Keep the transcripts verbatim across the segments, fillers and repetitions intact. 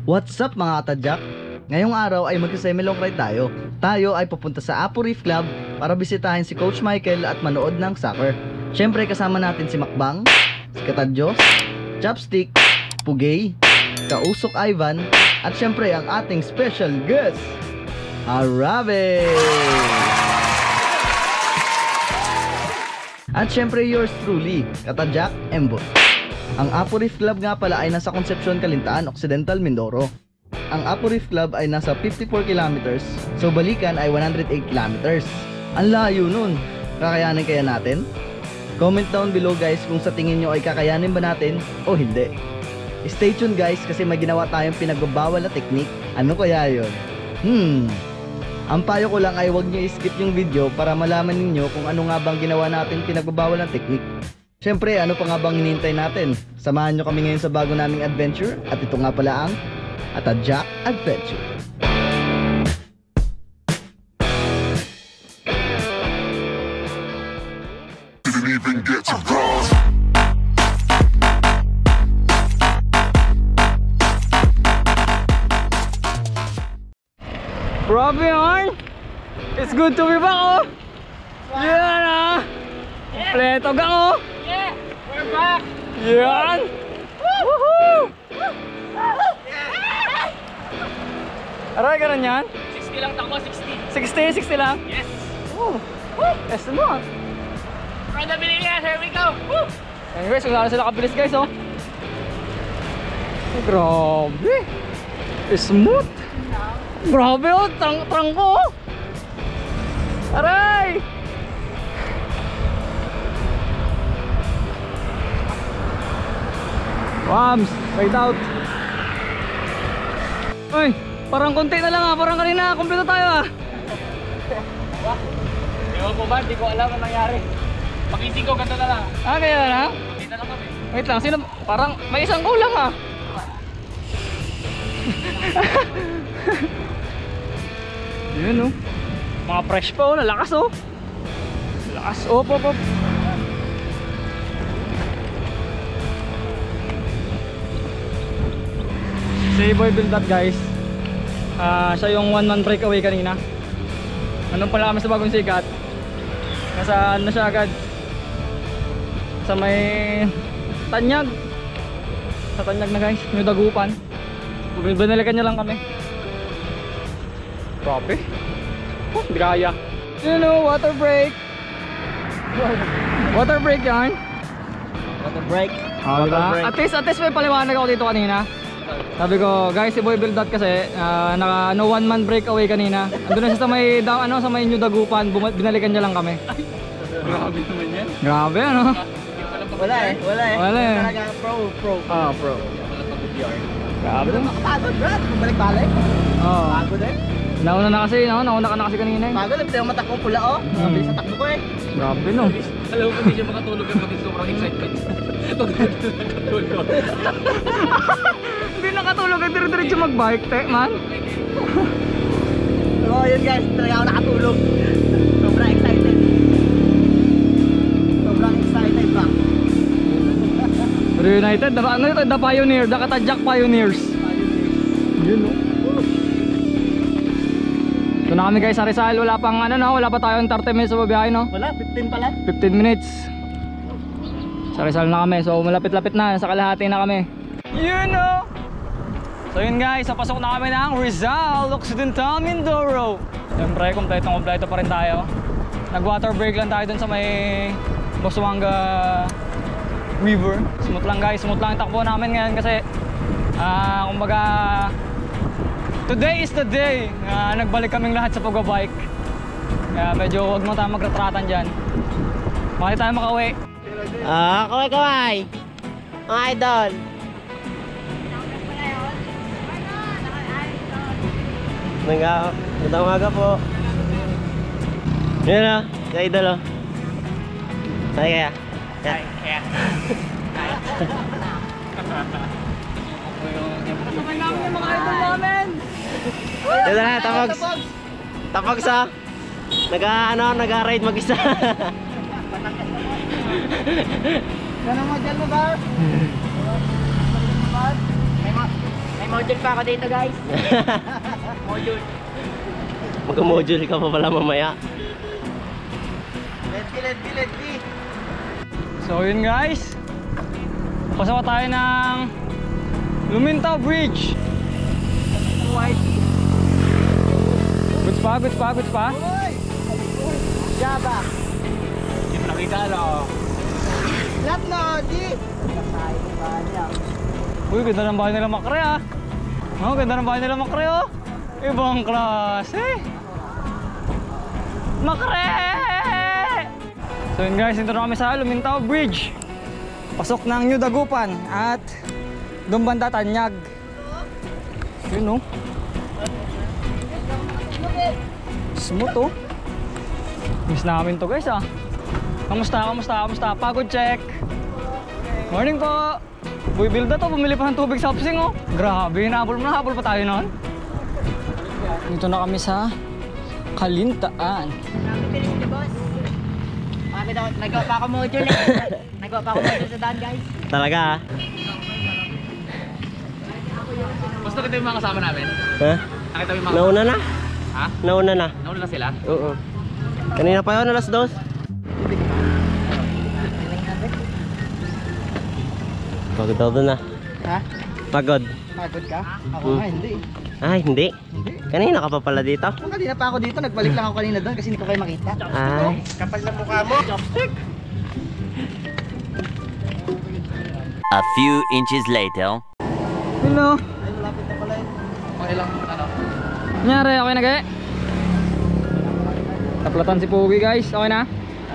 What's up mga Katadyak? Ngayong araw ay mag-semi-long ride tayo. Tayo ay pupunta sa Apo Reef Club para bisitahin si Coach Michael at manood ng soccer. Siyempre kasama natin si Makbang, si Katadyak, Chopstick, Pugay, Kausok Ivan, at siyempre ang ating special guest, HARABAE! At siyempre yours truly, Katadyak Embot. Ang Apo Reef Club nga pala ay nasa Concepcion, Calintaan, Occidental, Mindoro. Ang Apo Reef Club ay nasa fifty-four kilometers, so balikan ay one hundred eight kilometers. Ang layo nun. Kakayanin kaya natin? Comment down below guys kung sa tingin nyo ay kakayanin ba natin o hindi. Stay tuned guys kasi may ginawa tayong pinagbabawal na technique. Ano kaya yun? Hmm... Ang payo ko lang ay huwag nyo i-skip yung video para malaman ninyo kung ano nga bang ginawa natin pinagbabawal ng technique. Siyempre, ano pa nga bang hinihintay natin? Samahan nyo kami ngayon sa bago naming adventure at ito nga pala ang Katadyak Adventure. Didn't even get to cross. Grabe yarn! It's good to be back, oh! Yeah na! Kompleto gang, oh! Yeah! We're back! Yan! Woohoo! Aray, ganun yan? sixty lang takbo, sixty! sixty, sixty lang? Yes! Woo! Woo! Yes naman! For the Pilipinas, here we go! Woo! Anyways, kung lalo sila kabilis guys, oh! Grabe! Smooth! Grabe, oh! Trang trangko, oh! Aray! Wams! Wait out! Uy! Parang konti na lang, ah! Parang kanina, kumpleto tayo, ah! Ewan ko ba? Hindi ko alam ang nangyari. Pag-ising ko, ganda na lang. Ah, kaya na? Hindi na lang kami. Wait lang, sino? Parang may isang kulang, ah! Yun, oh. Mga fresh pa, oh. Lalakas, oh. Lalakas. Op, op, op. Si Boy Build That, guys. Uh, siya yung one man breakaway kanina. Anong pala kami sa bagong sikat? Nasa ano siya agad? Sa may Tanyag. Sa Tanyag na guys, may dagupan. Binalikan niya lang kami. Grabe. Oh, hindi kaya. You know, water break. Water break yan. Water break. Oh, diba? At least, at least may paliwanag ako dito kanina. Sabi ko, guys, si Boy Build That kasi uh, naka no one man breakaway kanina. Andun na siya sa may da, ano, sa may New Dagupan, binalikan niya lang kami. Grabe naman yan. Grabe, ano? Wala eh, wala eh. Wala eh. Talaga pro, pro. Ah, pro. Wala pag-B R. Grabe. Makapagod brad, balik-balik. Oo. Pagod eh. Nauna na kasi, no? Nauna ka na kasi kanina eh. Pagod, hindi yung mata ko pula oh. Mabilis sa takbo ko eh. Grabe, no? Alam mo, hindi siya makatulog at pati sobrang excitement. Nakatulog. Hindi nakatulog at dire-diretso mag-bike, te, man. So yun guys, talaga ako nakatulog. Sobrang excited. Sobrang excited ba? Reunited, the, ano ito? The Pioneer, the Katadyak Pioneers. Yun, no? Ito na kami guys sa Rizal, wala pang ano no, wala pa tayong thirty minutes sa babiyahe no? Wala, fifteen pala. fifteen minutes. Sa Rizal na kami, so malapit-lapit na, sa kalahati na kami. Yun no! So yun guys, napasok na kami ng Rizal, Occidental, Mindoro. Siyempre, kompletong-kompleto pa rin tayo. Nag-water break lang tayo dun sa may Bosuanga River. Smooth lang guys, smooth lang yung takbo namin ngayon kasi uh, kumbaga today is the day uh, nagbalik kaming lahat sa pag-bike. Kaya medyo huwag mo tayo magretratan dyan. Bakit tayo makauwi? Ah, kaway kaway. Mga idol. Nanga, magandang umaga po. Yan o, sa idol o. Say kaya. Kaya. Kaya. Kasabay namin yung mga idol namin! Yan na, tapogs. Tapogs ha. Naga, ano, naga-ride mag-isa. Ganun mo dyan mo ba? May Module pa ako dito guys. Module. Mag-module ka pa pala mamaya. Let's go, let's go, let's go. So yun guys, pasawa tayo ng Lumintaw Bridge. Goods pa, goods pa, goods pa. Java. Hindi mo nakita, no? Lahat na, di. Uy, ganda ng bahay nila Makre ah. Oh, ganda ng bahay nila Makre oh. Ibang klase. Makre! So yun guys, dito na kami sa Lumintaw Bridge. Pasok ng New Dagupan at doon banda Tanyag. Yun oh. Smooth oh. Miss namin to guys ah. Kamusta, kamusta, kamusta? Pagod check. Morning po. Boy Bilda to, bumili pa ng tubig sa Upsing oh. Grabe, nahabol mo na, habol pa tayo noon. Dito na kami sa Kalintaan. Nagawa pa ako module eh. Nagawa pa ako module sa daan guys. Talaga ah? Mas nakita yung mga kasama namin? Ha? Nakita yung mga Nauna na? Ha? Nauna na? Nauna na sila? Oo. Kanina pa yun, alas dos. Pagod daw doon ah. Ha? Pagod. Pagod ka? Ako Hmm. nga, hindi. Ay, hindi. Hindi. Kanina ka pa pala dito. Kung kanina pa ako dito, nagbalik lang ako kanina doon kasi hindi ko kayo makita. Ay. Kapal na mukha mo. Chopstick. A few inches later. Hello. Ay, malapit na pala yun. Okay lang, ano? Nangyari, okay na kaya? Taplatan si Pogi guys, okay na?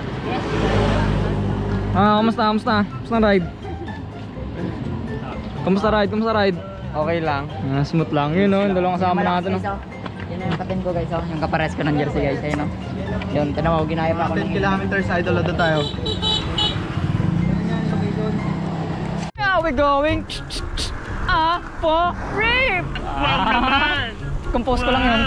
Ah, kamusta, kamusta? Kamusta ang ride? Kamusta ride, kamusta ride? Okay lang. Ah, smooth lang, yun o, yung dalawang kasama natin o. Yun yung kapatid ko guys oh. Yung kapares ko ng jersey guys. Ayun oh. Yun, tinawa ko, ginaya pa ako ten ng kilometers, idol, doon tayo. Now we going ah, po Reef! Wow naman! Compose ko lang yun.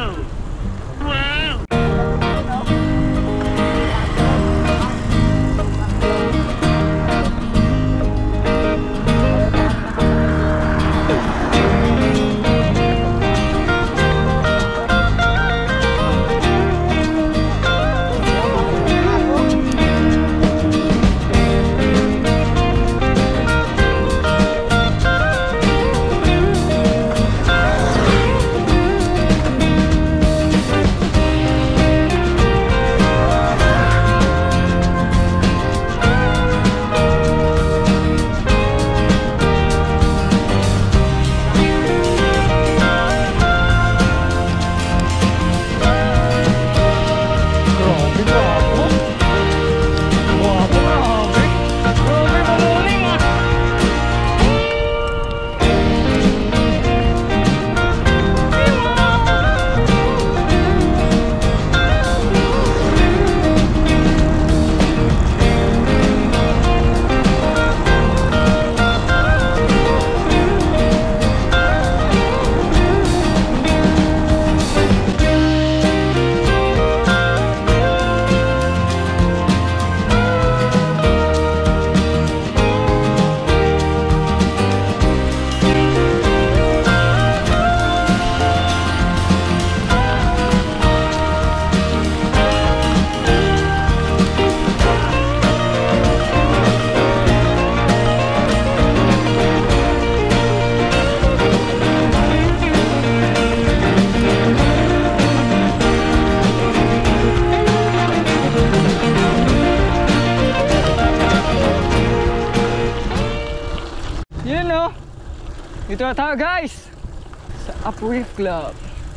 Dito na tayo guys sa Reef Club.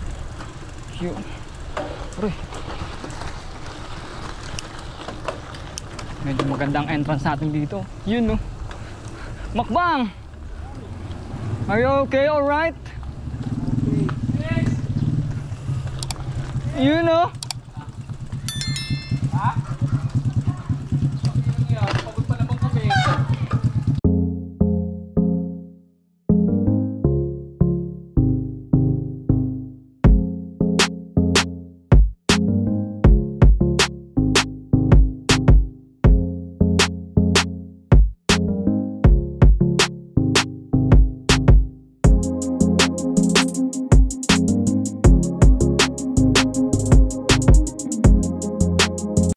Yun. Uy. Medyo magandang entrance natin dito. Yun no. Makbang! Are you okay? Alright? Yes! Yun no.